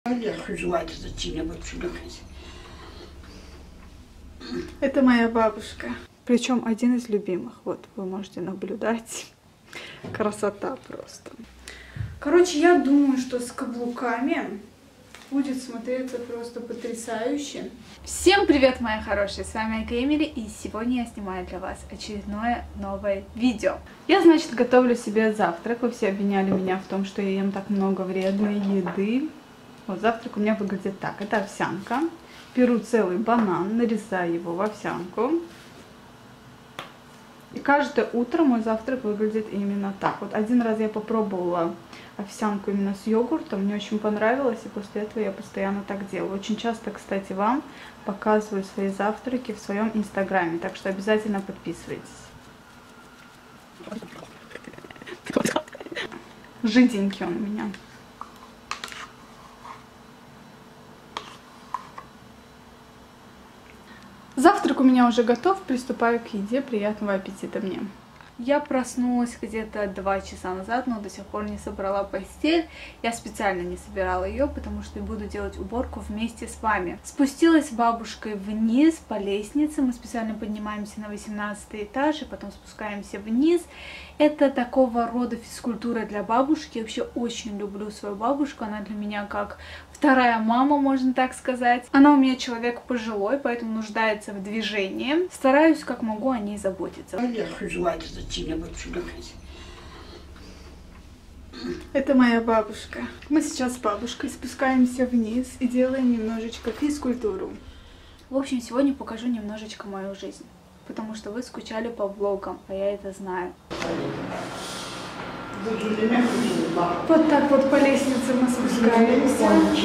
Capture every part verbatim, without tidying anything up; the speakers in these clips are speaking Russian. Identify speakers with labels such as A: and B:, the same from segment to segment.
A: Я желаю зачем-нибудь чудовищ.
B: Это моя бабушка. Причем один из любимых. Вот вы можете наблюдать. Красота просто. Короче, я думаю, что с каблуками будет смотреться просто потрясающе. Всем привет, мои хорошие! С вами Айка Эмили, и сегодня я снимаю для вас очередное новое видео. Я, значит, готовлю себе завтрак. Вы все обвиняли меня в том, что я ем так много вредной еды. Вот завтрак у меня выглядит так. Это овсянка. Беру целый банан, нарезаю его в овсянку. И каждое утро мой завтрак выглядит именно так. Вот один раз я попробовала овсянку именно с йогуртом, мне очень понравилось, и после этого я постоянно так делаю. Очень часто, кстати, вам показываю свои завтраки в своем инстаграме, так что обязательно подписывайтесь. Жиденький он у меня. Завтрак у меня уже готов, приступаю к еде. Приятного аппетита мне. Я проснулась где-то два часа назад, но до сих пор не собрала постель. Я специально не собирала ее, потому что буду делать уборку вместе с вами. Спустилась с бабушкой вниз по лестнице. Мы специально поднимаемся на восемнадцатый этаж и потом спускаемся вниз. Это такого рода физкультура для бабушки. Я вообще очень люблю свою бабушку. Она для меня как вторая мама, можно так сказать. Она у меня человек пожилой, поэтому нуждается в движении. Стараюсь как могу о ней заботиться.
A: Я желаю зачем-нибудь чудовищ.
B: Это моя бабушка. Мы сейчас с бабушкой спускаемся вниз и делаем немножечко физкультуру. В общем, сегодня покажу немножечко мою жизнь, потому что вы скучали по влогам, а я это знаю. Вот так вот по лестнице мы спускаемся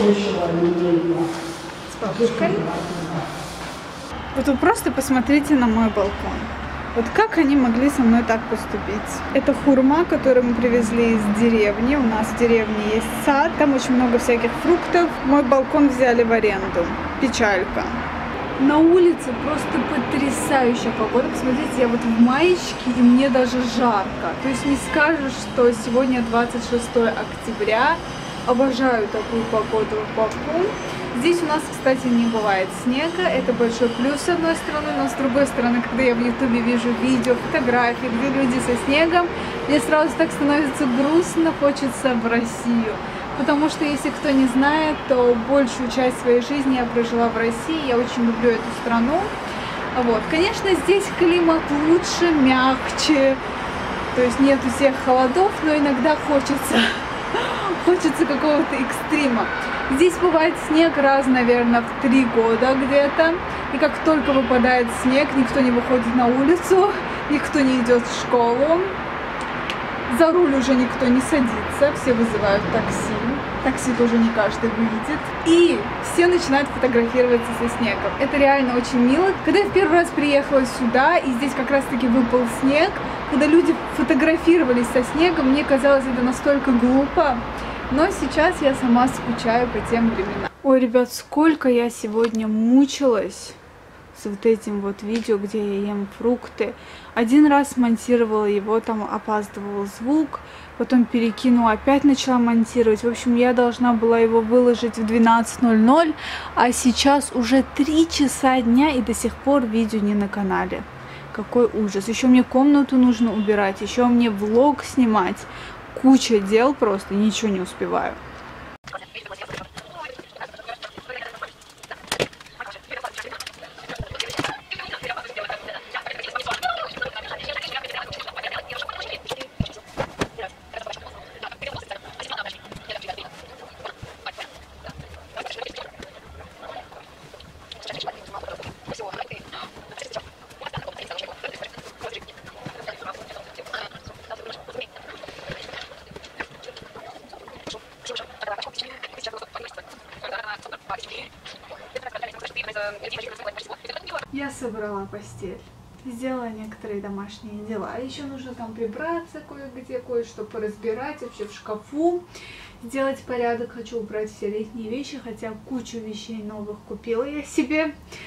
B: с бабушкой. Вот вы просто посмотрите на мой балкон. Вот как они могли со мной так поступить? Это хурма, которую мы привезли из деревни. У нас в деревне есть сад, там очень много всяких фруктов. Мой балкон взяли в аренду. Печалька. На улице просто потрясающая погода. Посмотрите, я вот в маечке, и мне даже жарко. То есть не скажешь, что сегодня двадцать шестое октября. Обожаю такую погоду в Баку. Здесь у нас, кстати, не бывает снега. Это большой плюс с одной стороны, но с другой стороны, когда я в ютубе вижу видео, фотографии, где люди со снегом, мне сразу так становится грустно, хочется в Россию. Потому что, если кто не знает, то большую часть своей жизни я прожила в России, я очень люблю эту страну. Вот. Конечно, здесь климат лучше, мягче, то есть нет всех холодов, но иногда хочется, хочется какого-то экстрима. Здесь бывает снег раз, наверное, в три года где-то, и как только выпадает снег, никто не выходит на улицу, никто не идет в школу. За руль уже никто не садится, все вызывают такси. Такси тоже не каждый выйдет. И все начинают фотографироваться со снегом. Это реально очень мило. Когда я в первый раз приехала сюда, и здесь как раз-таки выпал снег, когда люди фотографировались со снегом, мне казалось это настолько глупо. Но сейчас я сама скучаю по тем временам. Ой, ребят, сколько я сегодня мучилась с вот этим вот видео, где я ем фрукты. Один раз монтировала его, там опаздывал звук, потом перекинула, опять начала монтировать. В общем, я должна была его выложить в двенадцать ноль ноль, а сейчас уже три часа дня, и до сих пор видео не на канале. Какой ужас. Еще мне комнату нужно убирать, еще мне влог снимать. Куча дел, просто ничего не успеваю. Я собрала постель, сделала некоторые домашние дела. Еще нужно там прибраться кое-где, кое-что поразбирать вообще в шкафу, сделать порядок. Хочу убрать все летние вещи, хотя кучу вещей новых купила я себе.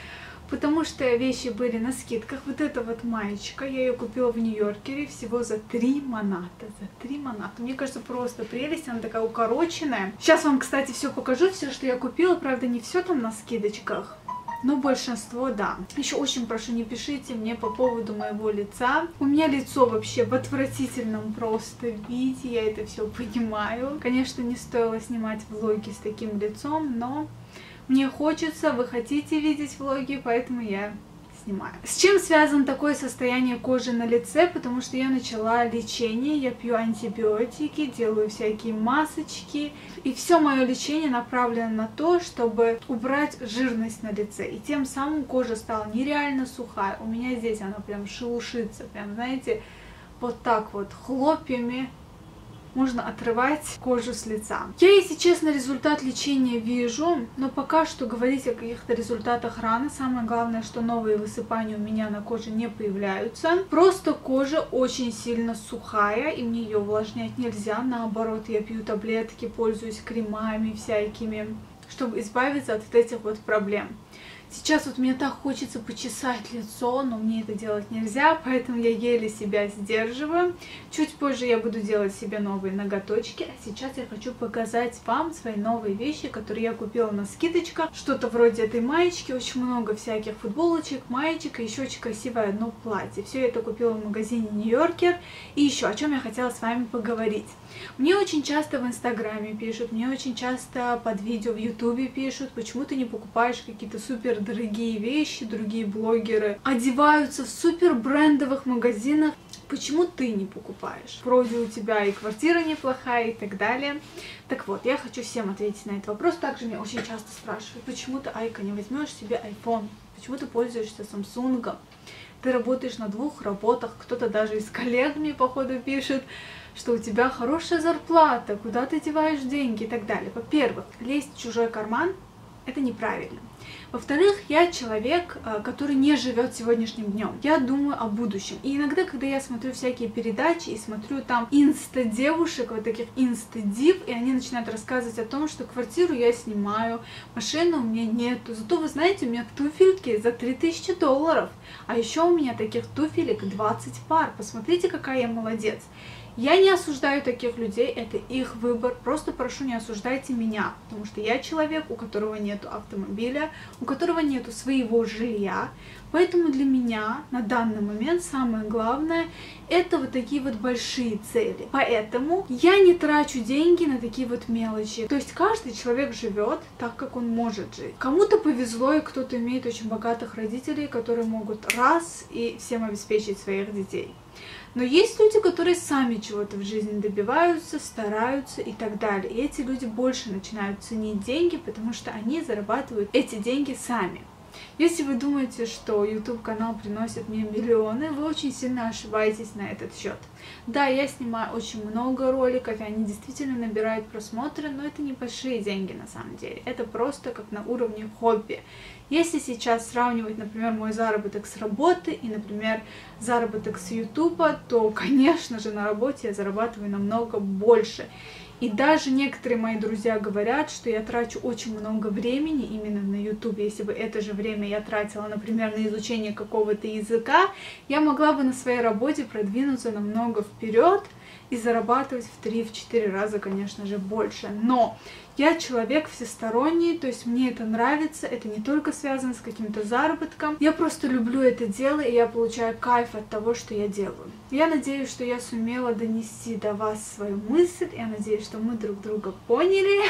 B: потому что вещи были на скидках. Вот эта вот маечка, я ее купила в Нью-Йоркере всего за три маната. За три маната. Мне кажется, просто прелесть, она такая укороченная. Сейчас вам, кстати, все покажу, все, что я купила. Правда, не все там на скидочках. Но большинство, да. Еще очень прошу, не пишите мне по поводу моего лица. У меня лицо вообще в отвратительном просто виде, я это все понимаю. Конечно, не стоило снимать влоги с таким лицом, но мне хочется, вы хотите видеть влоги, поэтому я снимаю. С чем связано такое состояние кожи на лице? Потому что я начала лечение, я пью антибиотики, делаю всякие масочки. И все мое лечение направлено на то, чтобы убрать жирность на лице. И тем самым кожа стала нереально сухая. У меня здесь она прям шелушится, прям, знаете, вот так вот хлопьями. Можно отрывать кожу с лица. Я, если честно, результат лечения вижу, но пока что говорить о каких-то результатах рано. Самое главное, что новые высыпания у меня на коже не появляются. Просто кожа очень сильно сухая, и мне ее увлажнять нельзя. Наоборот, я пью таблетки, пользуюсь кремами всякими, чтобы избавиться от вот этих вот проблем. Сейчас вот мне так хочется почесать лицо, но мне это делать нельзя, поэтому я еле себя сдерживаю. Чуть позже я буду делать себе новые ноготочки, а сейчас я хочу показать вам свои новые вещи, которые я купила на скидочках. Что-то вроде этой маечки, очень много всяких футболочек, маечек и еще очень красивое одно платье. Все это купила в магазине Нью-Йоркер. И еще о чем я хотела с вами поговорить. Мне очень часто в Инстаграме пишут, мне очень часто под видео в Ютубе пишут, почему ты не покупаешь какие-то супер дорогие вещи, другие блогеры одеваются в супер брендовых магазинах, почему ты не покупаешь? Вроде у тебя и квартира неплохая и так далее. Так вот, я хочу всем ответить на этот вопрос. Также меня очень часто спрашивают, почему ты, Айка, не возьмешь себе iPhone? Почему ты пользуешься Samsung? Ты работаешь на двух работах, кто-то даже из коллег мне, походу, пишет, что у тебя хорошая зарплата, куда ты деваешь деньги и так далее. Во-первых, лезть в чужой карман – это неправильно. Во-вторых, я человек, который не живет сегодняшним днем. Я думаю о будущем. И иногда, когда я смотрю всякие передачи и смотрю там инста-девушек, вот таких инста-див, и они начинают рассказывать о том, что квартиру я снимаю, машины у меня нету. Зато, вы знаете, у меня туфельки за три тысячи долларов. А еще у меня таких туфелек двадцать пар. Посмотрите, какая я молодец. Я не осуждаю таких людей, это их выбор, просто прошу, не осуждайте меня, потому что я человек, у которого нету автомобиля, у которого нету своего жилья, поэтому для меня на данный момент самое главное это вот такие вот большие цели. Поэтому я не трачу деньги на такие вот мелочи. То есть каждый человек живет так, как он может жить. Кому-то повезло, и кто-то имеет очень богатых родителей, которые могут раз и всем обеспечить своих детей. Но есть люди, которые сами чего-то в жизни добиваются, стараются и так далее. И эти люди больше начинают ценить деньги, потому что они зарабатывают эти деньги сами. Если вы думаете, что YouTube-канал приносит мне миллионы, вы очень сильно ошибаетесь на этот счет. Да, я снимаю очень много роликов, и они действительно набирают просмотры, но это небольшие деньги на самом деле. Это просто как на уровне хобби. Если сейчас сравнивать, например, мой заработок с работы и, например, заработок с YouTube, то, конечно же, на работе я зарабатываю намного больше. И даже некоторые мои друзья говорят, что я трачу очень много времени именно на YouTube. Если бы это же время я тратила, например, на изучение какого-то языка, я могла бы на своей работе продвинуться намного вперед и зарабатывать в три-четыре раза, конечно же, больше. Но я человек всесторонний, то есть мне это нравится, это не только связано с каким-то заработком. Я просто люблю это дело, и я получаю кайф от того, что я делаю. Я надеюсь, что я сумела донести до вас свою мысль, я надеюсь, что мы друг друга поняли.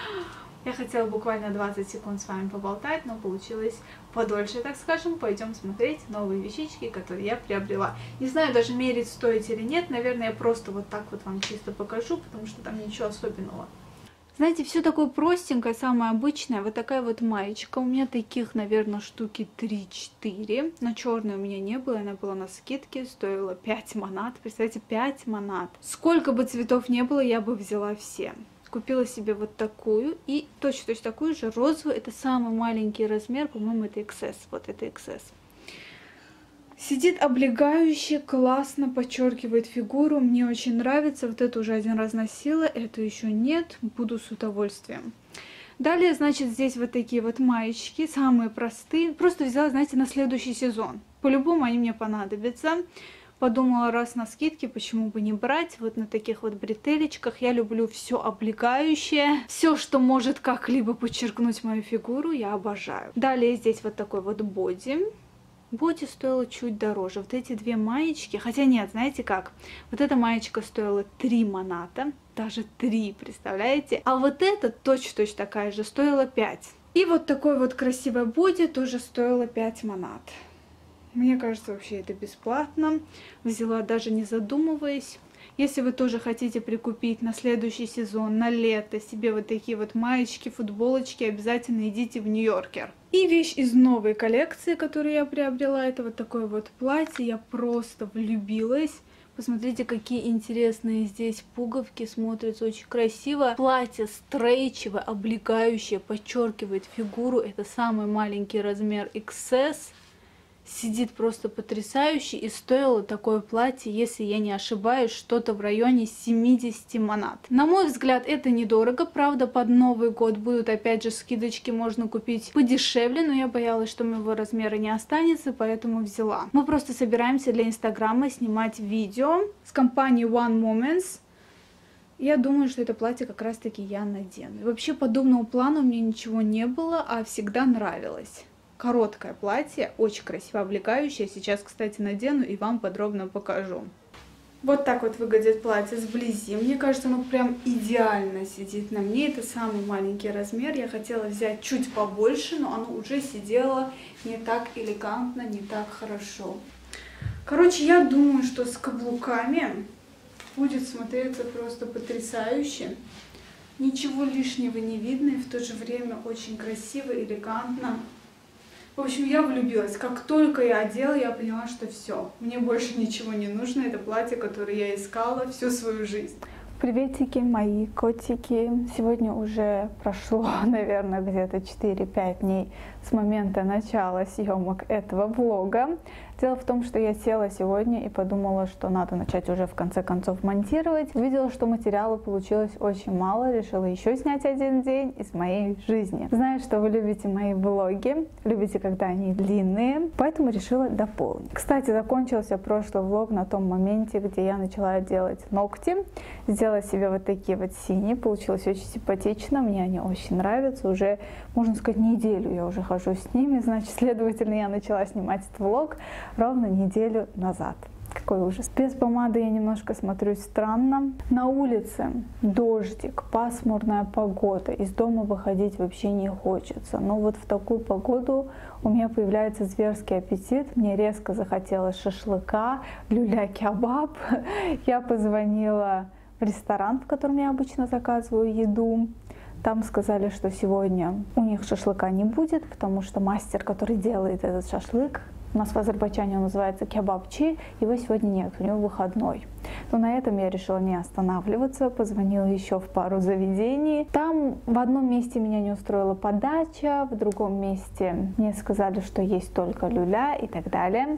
B: Я хотела буквально двадцать секунд с вами поболтать, но получилось подольше, так скажем. Пойдем смотреть новые вещички, которые я приобрела. Не знаю, даже мерить стоит или нет. Наверное, я просто вот так вот вам чисто покажу, потому что там ничего особенного. Знаете, все такое простенькое, самое обычное. Вот такая вот маечка. У меня таких, наверное, штуки три-четыре. Но черной у меня не было, она была на скидке, стоила пять манат. Представьте, пять манат. Сколько бы цветов не было, я бы взяла все. Купила себе вот такую и точно-точно такую же розовую. Это самый маленький размер, по-моему, это икс эс. Вот это икс эс. Сидит облегающе, классно, подчеркивает фигуру. Мне очень нравится. Вот эту уже один раз носила, эту еще нет. Буду с удовольствием. Далее, значит, здесь вот такие вот маечки, самые простые. Просто взяла, знаете, на следующий сезон. По-любому они мне понадобятся. Подумала, раз на скидке, почему бы не брать. Вот на таких вот бретелечках. Я люблю все облегающее. Все, что может как-либо подчеркнуть мою фигуру, я обожаю. Далее здесь вот такой вот боди. Боди стоило чуть дороже. Вот эти две маечки, хотя нет, знаете как? Вот эта маечка стоила три маната. Даже три, представляете? А вот эта точно-точно такая же стоила пять. И вот такой вот красивый боди тоже стоило пять манат. Мне кажется, вообще это бесплатно. Взяла даже не задумываясь. Если вы тоже хотите прикупить на следующий сезон, на лето себе вот такие вот маечки, футболочки, обязательно идите в Нью-Йоркер. И вещь из новой коллекции, которую я приобрела, это вот такое вот платье. Я просто влюбилась. Посмотрите, какие интересные здесь пуговки, смотрится очень красиво. Платье стрейчевое, облегающее, подчеркивает фигуру. Это самый маленький размер икс эс. Сидит просто потрясающе, и стоило такое платье, если я не ошибаюсь, что-то в районе семидесяти манат. На мой взгляд, это недорого, правда, под Новый год будут опять же скидочки, можно купить подешевле, но я боялась, что моего размера не останется, поэтому взяла. Мы просто собираемся для Инстаграма снимать видео с компанией One Moments. Я думаю, что это платье как раз таки я надену. И вообще подобного плана у меня ничего не было, а всегда нравилось. Короткое платье, очень красиво облегающее. Сейчас, кстати, надену и вам подробно покажу. Вот так вот выглядит платье сблизи. Мне кажется, оно прям идеально сидит на мне. Это самый маленький размер. Я хотела взять чуть побольше, но оно уже сидело не так элегантно, не так хорошо. Короче, я думаю, что с каблуками будет смотреться просто потрясающе. Ничего лишнего не видно и в то же время очень красиво, элегантно. В общем, я влюбилась. Как только я одела, я поняла, что все. Мне больше ничего не нужно. Это платье, которое я искала всю свою жизнь.
C: Приветики, мои котики. Сегодня уже прошло, наверное, где-то четыре-пять дней с момента начала съемок этого влога. Дело в том, что я села сегодня и подумала, что надо начать уже в конце концов монтировать. Увидела, что материала получилось очень мало, решила еще снять один день из моей жизни. Знаю, что вы любите мои влоги, любите, когда они длинные, поэтому решила дополнить. Кстати, закончился прошлый влог на том моменте, где я начала делать ногти. Сделала себе вот такие вот синие, получилось очень симпатично, мне они очень нравятся. Уже, можно сказать, неделю я уже хожу с ними, значит, следовательно, я начала снимать этот влог ровно неделю назад. Какой ужас. Без помады я немножко смотрюсь странно. На улице дождик, пасмурная погода. Из дома выходить вообще не хочется. Но вот в такую погоду у меня появляется зверский аппетит. Мне резко захотелось шашлыка, люля-кебаб. Я позвонила в ресторан, в котором я обычно заказываю еду. Там сказали, что сегодня у них шашлыка не будет, потому что мастер, который делает этот шашлык, у нас в Азербайджане он называется кебабчи, его сегодня нет, у него выходной. Но на этом я решила не останавливаться, позвонила еще в пару заведений. Там в одном месте меня не устроила подача, в другом месте мне сказали, что есть только люля и так далее.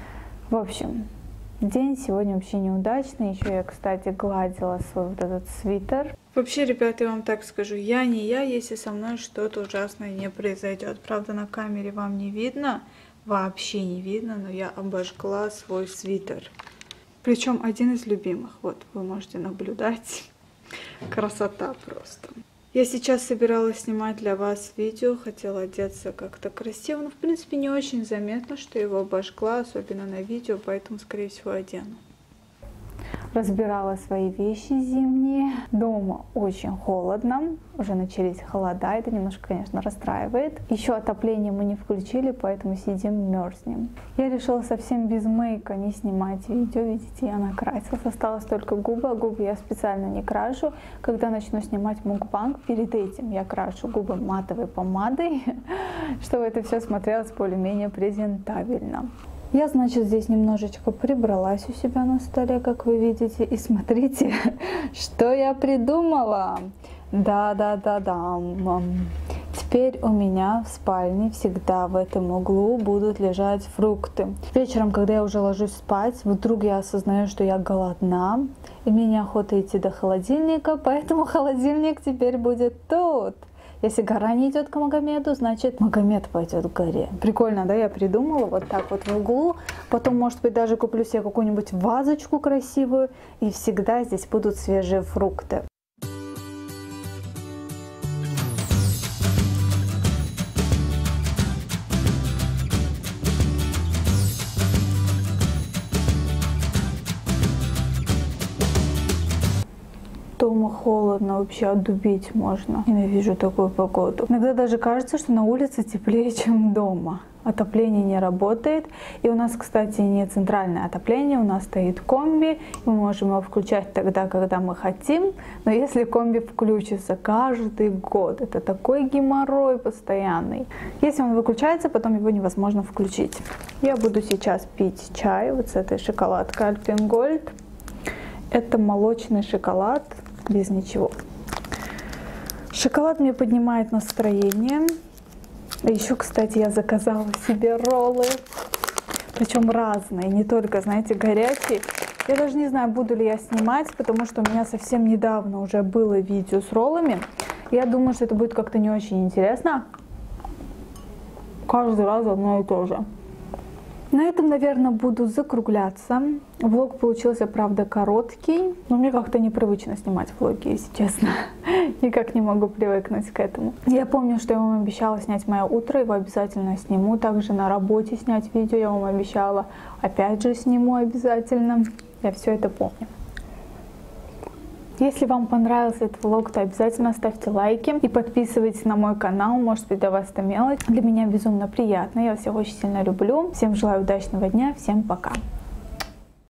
C: В общем, день сегодня вообще неудачный. Еще я, кстати, гладила свой вот этот свитер.
B: Вообще, ребята, я вам так скажу, я не я, если со мной что-то ужасное не произойдет. Правда, на камере вам не видно, вообще не видно, но я обожгла свой свитер. Причем один из любимых. Вот, вы можете наблюдать. Красота просто. Я сейчас собиралась снимать для вас видео, хотела одеться как-то красиво, но в принципе не очень заметно, что его обожгла, особенно на видео, поэтому, скорее всего, одену.
C: Разбирала свои вещи зимние. Дома очень холодно. Уже начались холода. Это немножко, конечно, расстраивает. Еще отопление мы не включили, поэтому сидим, мерзнем. Я решила совсем без мейка не снимать видео. Видите, я накрасилась. Осталось только губы. А губы я специально не крашу. Когда начну снимать мукбанг, перед этим я крашу губы матовой помадой, чтобы это все смотрелось более-менее презентабельно. Я, значит, здесь немножечко прибралась у себя на столе, как вы видите. И смотрите, что я придумала. Да-да-да-да. Теперь у меня в спальне всегда в этом углу будут лежать фрукты. Вечером, когда я уже ложусь спать, вдруг я осознаю, что я голодна. И мне неохота идти до холодильника, поэтому холодильник теперь будет тут. Если гора не идет к Магомеду, значит Магомед пойдет к горе. Прикольно, да? Я придумала вот так вот в углу. Потом, может быть, даже куплю себе какую-нибудь вазочку красивую. И всегда здесь будут свежие фрукты. Дома холодно, вообще одубить можно. Ненавижу такую погоду. Иногда даже кажется, что на улице теплее, чем дома. Отопление не работает. И у нас, кстати, не центральное отопление, у нас стоит комби. Мы можем его включать тогда, когда мы хотим. Но если комби включится каждый год, это такой геморрой постоянный. Если он выключается, потом его невозможно включить. Я буду сейчас пить чай вот с этой шоколадкой Альпен Гольд. Это молочный шоколад. Без ничего. Шоколад мне поднимает настроение. Еще, кстати, я заказала себе роллы. Причем разные, не только, знаете, горячие. Я даже не знаю, буду ли я снимать, потому что у меня совсем недавно уже было видео с роллами. Я думаю, что это будет как-то не очень интересно. Каждый раз одно и то же. На этом, наверное, буду закругляться. Влог получился, правда, короткий, но мне как-то непривычно снимать влоги, если честно. Никак не могу привыкнуть к этому. Я помню, что я вам обещала снять мое утро, его обязательно сниму. Также на работе снять видео я вам обещала. Опять же сниму обязательно. Я все это помню. Если вам понравился этот влог, то обязательно ставьте лайки и подписывайтесь на мой канал. Может быть, для вас это мелочь. Для меня безумно приятно. Я всех очень сильно люблю. Всем желаю удачного дня. Всем пока.